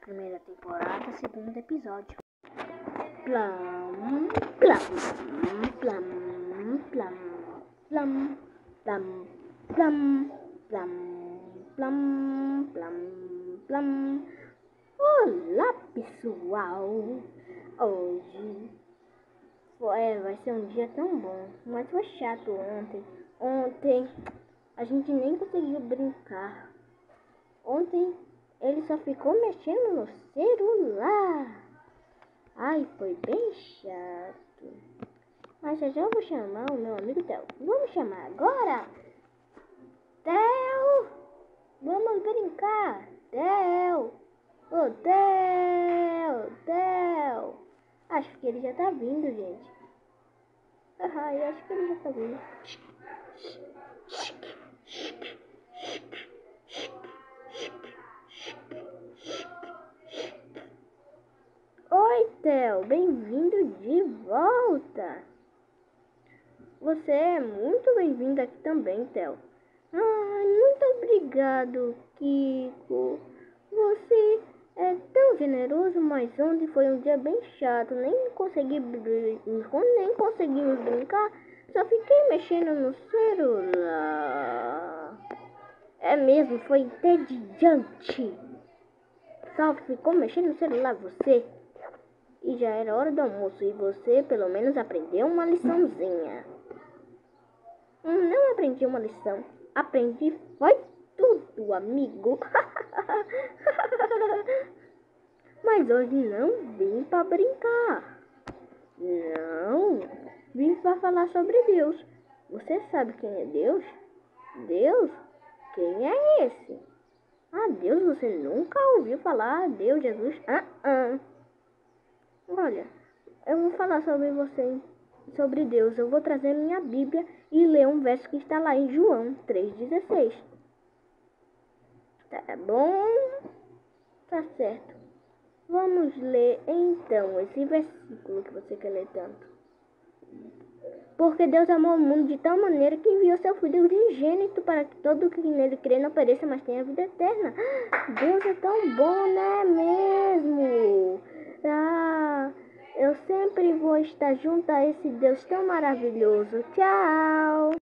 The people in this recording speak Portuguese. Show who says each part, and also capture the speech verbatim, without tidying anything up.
Speaker 1: primeira temporada, segundo episódio. Plam, plam, plam, plam, plam, plam, plam, plam, plam, plam, plam. Olá, pessoal! Hoje foi, vai ser um dia tão bom, mas foi chato ontem. Ontem a gente nem conseguiu brincar. Ontem ele só ficou mexendo no celular. Ai, foi bem chato. Mas já já eu vou chamar o meu amigo Theo. Vamos chamar agora? Theo! Vamos brincar! Theo! Ô, Theo! Theo! Acho que ele já tá vindo, gente. Ai, acho que ele já tá vindo. Oi, Theo, bem-vindo de volta. Você é muito bem-vindo aqui também, Theo. Ah, muito obrigado, Kiko. Você é tão generoso, mas ontem foi um dia bem chato. Nem consegui brin- nem conseguimos brincar. Só fiquei mexendo no celular. É mesmo, foi entediante. Só ficou mexendo no celular você. E já era hora do almoço e você pelo menos aprendeu uma liçãozinha. Hum, não aprendi uma lição. Aprendi foi tudo, amigo. Mas hoje não vim para brincar. Não, vim para falar sobre Deus. Você sabe quem é Deus? Deus? Quem é esse? Ah, Deus, você nunca ouviu falar? Deus, Jesus? Ah, ah. Olha, eu vou falar sobre você, sobre Deus. Eu vou trazer minha Bíblia e ler um verso que está lá em João três dezesseis. Tá bom? Tá certo. Vamos ler então esse versículo que você quer ler tanto. Porque Deus amou o mundo de tal maneira que enviou seu Filho unigênito para que todo o que nele crê não pereça, mas tenha vida eterna. Deus é tão bom, não é mesmo? Ah, eu sempre vou estar junto a esse Deus tão maravilhoso. Tchau!